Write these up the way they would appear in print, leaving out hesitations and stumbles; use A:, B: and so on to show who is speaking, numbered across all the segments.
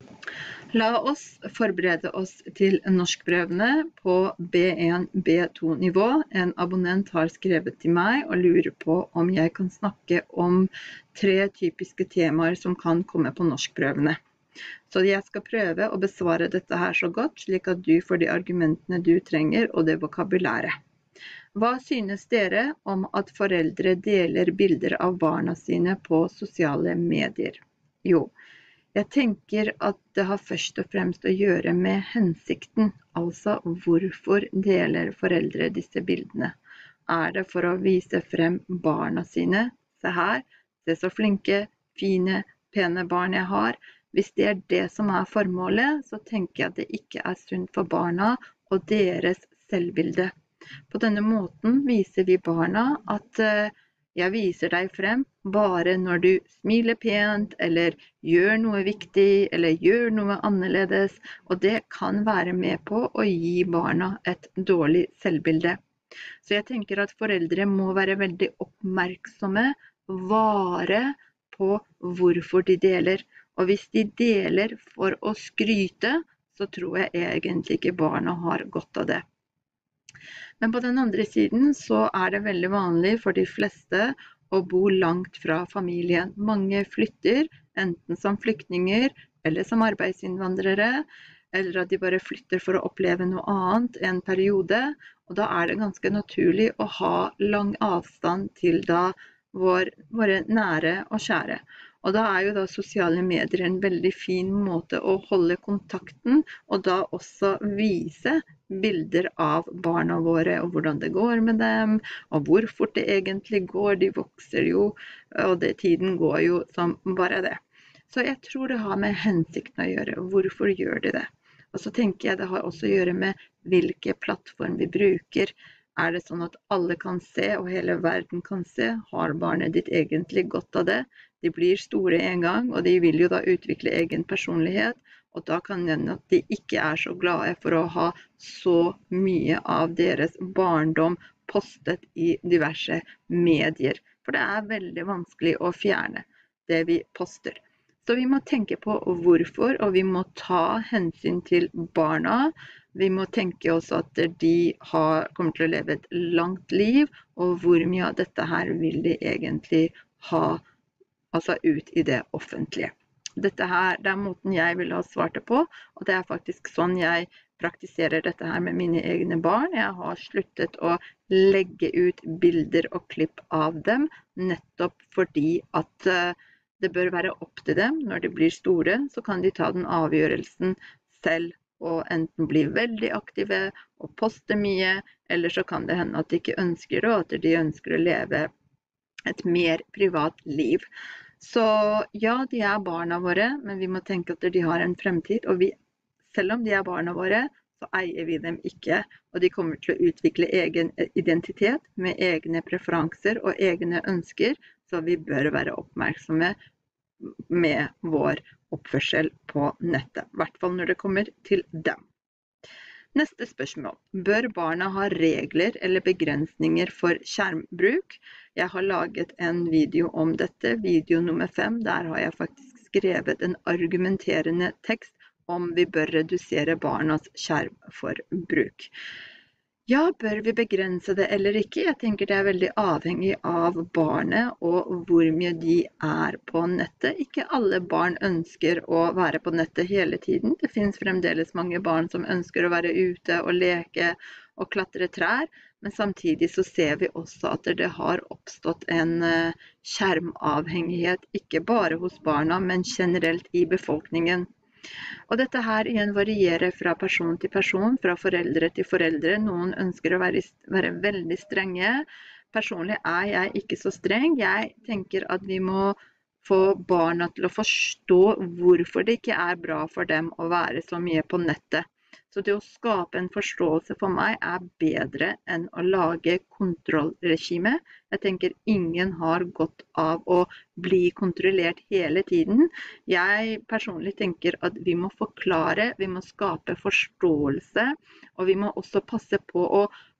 A: La oss forberede oss til norskprøvene på B1-B2-nivå. En abonnent har skrevet til meg og lurer på om jeg kan snakke om 3 typiske temaer som kan komme på norskprøvene. Så jeg skal prøve å besvare dette her så godt, slik at du får de argumentene du trenger og det vokabulæret. Hva synes dere om at foreldre deler bilder av barna sine på sosiale medier? Jo, jeg tenker at det har først og fremst å gjøre med hensikten, altså hvorfor deler foreldre disse bildene. Er det for å vise frem barna sine? Se her, se så flinke, fine, pene barn jeg har. Hvis det er det som er formålet, så tenker jeg at det ikke er sunt for barna og deres selvbilde. På denne måten viser vi barna at jeg viser deg frem bare når du smiler pent, eller gjør noe viktig, eller gjør noe annerledes, og det kan være med på å gi barna et dårlig selvbilde. Så jeg tenker at foreldre må være veldig oppmerksomme, vare på hvorfor de deler. Og hvis de deler for å skryte, så tror jeg egentlig ikke barna har godt av det. Men på den andre siden så er det veldig vanlig for de fleste å bo langt fra familien. Mange flytter, enten som flyktninger eller som arbeidsinnvandrere, eller at de bare flytter for å oppleve noe annet en periode. Og da er det ganske naturlig å ha lang avstand til våre nære og kjære. Og da er jo sosiale medier en veldig fin måte å holde kontakten, og da også vise bilder av barna våre, og hvordan det går med dem, og hvor fort det egentlig går. De vokser jo, og tiden går jo som bare det. Så jeg tror det har med hensikten å gjøre. Hvorfor gjør de det? Og så tenker jeg det har også å gjøre med hvilke plattform vi bruker. Er det sånn at alle kan se, og hele verden kan se? Har barnet ditt egentlig godt av det? De blir store en gang, og de vil jo da utvikle egen personlighet, og da kan det hende at de ikke er så glade for å ha så mye av deres barndom postet i diverse medier. For det er veldig vanskelig å fjerne det vi poster. Så vi må tenke på hvorfor, og vi må ta hensyn til barna. Vi må tenke også at de kommer til å leve et langt liv, og hvor mye av dette her vil de egentlig ha altså ut i det offentlige. Dette her, det er måten jeg vil ha svart det på, og det er faktisk sånn jeg praktiserer dette her med mine egne barn. Jeg har sluttet å legge ut bilder og klipp av dem, nettopp fordi at det bør være opp til dem. Når de blir store, så kan de ta den avgjørelsen selv, og enten bli veldig aktive og poste mye, eller så kan det hende at de ikke ønsker det, og at de ønsker å leve et mer privat liv. Så ja, de er barna våre, men vi må tenke at de har en fremtid, og selv om de er barna våre, så eier vi dem ikke, og de kommer til å utvikle egen identitet med egne preferanser og egne ønsker, så vi bør være oppmerksomme med vår oppførsel på nettet, i hvert fall når det kommer til dem. Neste spørsmål. Bør barna ha regler eller begrensninger for skjermbruk? Jeg har laget en video om dette, video nummer 5. Der har jeg faktisk skrevet en argumenterende tekst om vi bør redusere barnas skjermforbruk. Ja, bør vi begrense det eller ikke? Jeg tenker det er veldig avhengig av barnet og hvor mye de er på nettet. Ikke alle barn ønsker å være på nettet hele tiden. Det finnes fremdeles mange barn som ønsker å være ute og leke og klatre trær, men samtidig så ser vi også at det har oppstått en skjermavhengighet, ikke bare hos barna, men generelt i befolkningen. Og dette her igjen varierer fra person til person, fra foreldre til foreldre. Noen ønsker å være veldig strenge. Personlig er jeg ikke så streng. Jeg tenker at vi må få barna til å forstå hvorfor det ikke er bra for dem å være så mye på nettet. Så det å skape en forståelse for meg er bedre enn å lage kontrollregime. Jeg tenker ingen har godt av å bli kontrollert hele tiden. Jeg personlig tenker at vi må forklare, vi må skape forståelse, og vi må også passe på å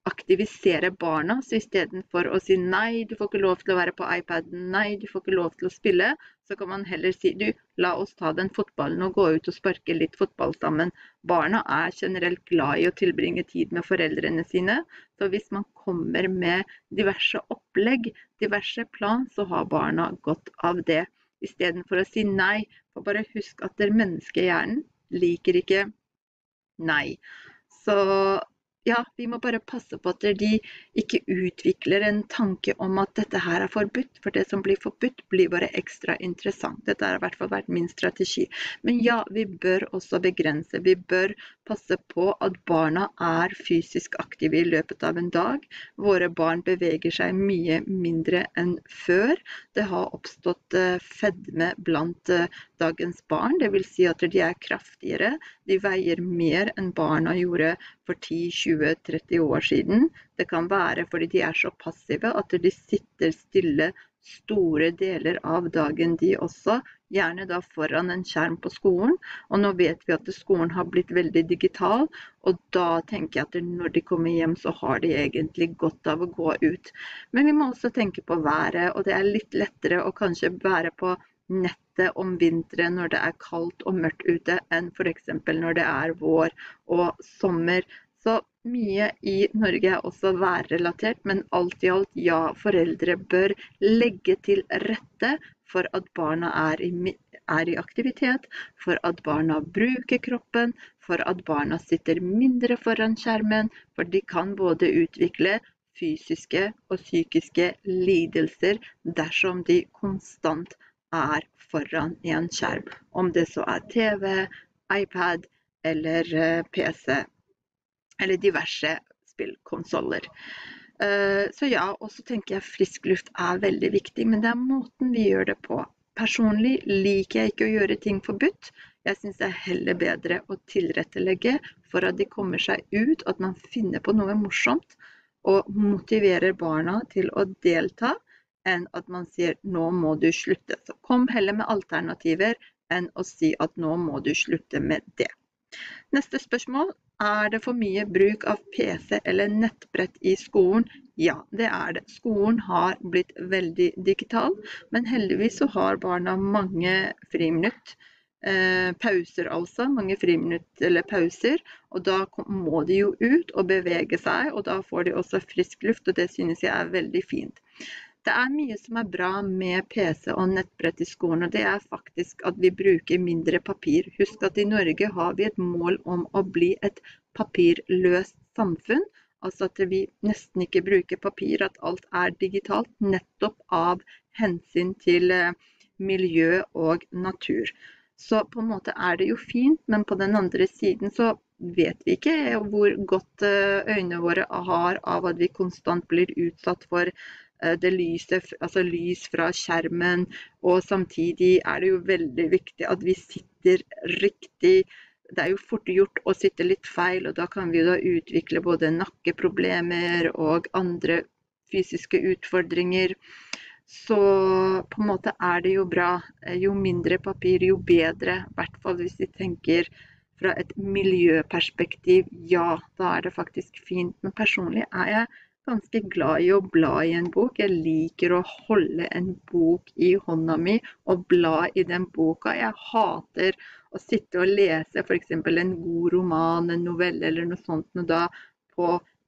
A: aktivisere barna, så I stedet for å si nei, du får ikke lov til å være på iPaden, nei, du får ikke lov til å spille, så kan man heller si, du, la oss ta den fotballen og gå ut og sparke litt fotball sammen. Barna generelt glad I å tilbringe tid med foreldrene sine, så hvis man kommer med diverse opplegg, diverse plan, så har barna godt av det. I stedet for å si nei, for bare husk at menneskehjernen liker ikke nei. Så ja, vi må bare passe på at de ikke utvikler en tanke om at dette her forbudt, for det som blir forbudt blir bare ekstra interessant. Dette har I hvert fall vært min strategi. Men ja, vi bør også begrense. Vi bør passe på at barna fysisk aktive I løpet av en dag. Våre barn beveger seg mye mindre enn før. Det har oppstått fedme blant dagens barn, det vil si at de kraftigere, de veier mer enn barna gjorde for 10, 20, 30 år siden. Det kan være fordi de så passive at de sitter stille store deler av dagen de også, gjerne da foran en skjerm på skolen, og nå vet vi at skolen har blitt veldig digital, og da tenker jeg at når de kommer hjem så har de egentlig godt av å gå ut. Men vi må også tenke på været, og det litt lettere å kanskje være på nettet om vinteren når det kaldt og mørkt ute enn for eksempel når det vår og sommer. Så mye I Norge også værrelatert, men alt I alt, ja, foreldre bør legge til rette for at barna I aktivitet, for at barna bruker kroppen, for at barna sitter mindre foran skjermen, for de kan både utvikle fysiske og psykiske lidelser dersom de konstant foran en skjerm, om det så TV, iPad eller PC, eller diverse spillkonsoler. Så ja, og så tenker jeg frisk luft veldig viktig, men det måten vi gjør det på. Personlig liker jeg ikke å gjøre ting forbudt. Jeg synes det heller bedre å tilrettelegge for at de kommer seg ut, at man finner på noe morsomt, og motiverer barna til å delta, enn at man sier, nå må du slutte. Så kom heller med alternativer, enn å si at nå må du slutte med det. Neste spørsmål, det for mye bruk av PC eller nettbrett I skolen? Ja, det det. Skolen har blitt veldig digital, men heldigvis så har barna mange friminutt, pauser altså, mange friminutt eller pauser, og da må de jo ut og bevege seg, og da får de også frisk luft, og det synes jeg veldig fint. Det mye som bra med PC og nettbrett I skolen, og det faktisk at vi bruker mindre papir. Husk at I Norge har vi et mål om å bli et papirløst samfunn, altså at vi nesten ikke bruker papir, at alt digitalt, nettopp av hensyn til miljø og natur. Så på en måte det jo fint, men på den andre siden så vet vi ikke hvor godt øynene våre har av at vi konstant blir utsatt for det lyset, altså lys fra skjermen, og samtidig det jo veldig viktig at vi sitter riktig. Det jo fort gjort å sitte litt feil, og da kan vi da utvikle både nakkeproblemer og andre fysiske utfordringer. Så på en måte det jo bra. Jo mindre papir, jo bedre. I hvert fall hvis vi tenker fra et miljøperspektiv, ja, da det faktisk fint. Men personlig jeg ganske glad I å bla I en bok. Jeg liker å holde en bok I hånda mi og bla I den boka. Jeg hater å sitte og lese for eksempel en god roman, en novelle eller noe sånt, og da på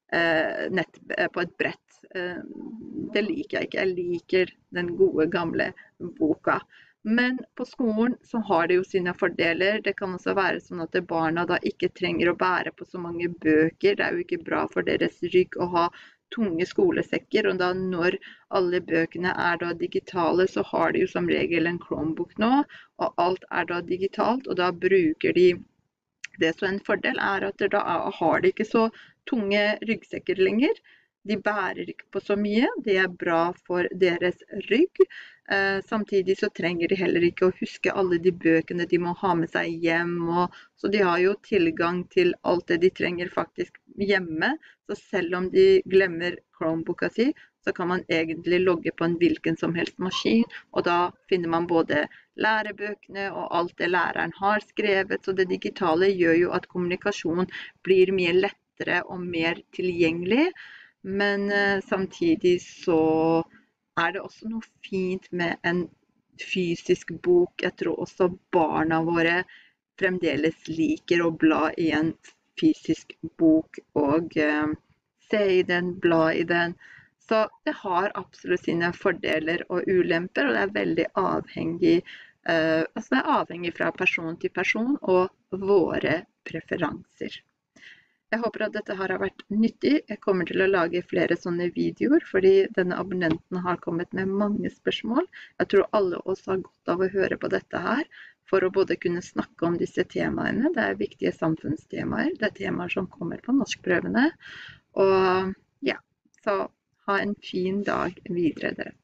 A: et brett. Det liker jeg ikke. Jeg liker den gode gamle boka. Men på skolen så har det jo sine fordeler. Det kan også være sånn at barna da ikke trenger å bære på så mange bøker. Det jo ikke bra for deres rygg å ha tunge skolesekker, og da når alle bøkene da digitale, så har de jo som regel en Chromebook nå, og alt da digitalt, og da bruker de det. Så en fordel at da har de ikke så tunge ryggsekker lenger. De bærer ikke på så mye, det bra for deres rygg. Samtidig så trenger de heller ikke å huske alle de bøkene de må ha med seg hjem, så de har jo tilgang til alt det de trenger faktisk hjemme. Så selv om de glemmer Chromebooka si, så kan man egentlig logge på en hvilken som helst maskin, og da finner man både lærebøkene og alt det læreren har skrevet, så det digitale gjør jo at kommunikasjon blir mye lettere lettere og mer tilgjengelig, men samtidig så det også noe fint med en fysisk bok. Jeg tror også barna våre fremdeles liker å bla i en fysisk bok og se i den, bla i den. Så det har absolutt sine fordeler og ulemper, og det veldig avhengig, det avhengig fra person til person og våre preferanser. Jeg håper at dette har vært nyttig. Jeg kommer til å lage flere sånne videoer, fordi denne abonnenten har kommet med mange spørsmål. Jeg tror alle oss har godt av å høre på dette her, for å både kunne snakke om disse temaene. Det viktige samfunnstemaer, det temaer som kommer på norskprøvene. Og ja, så ha en fin dag videre, dere.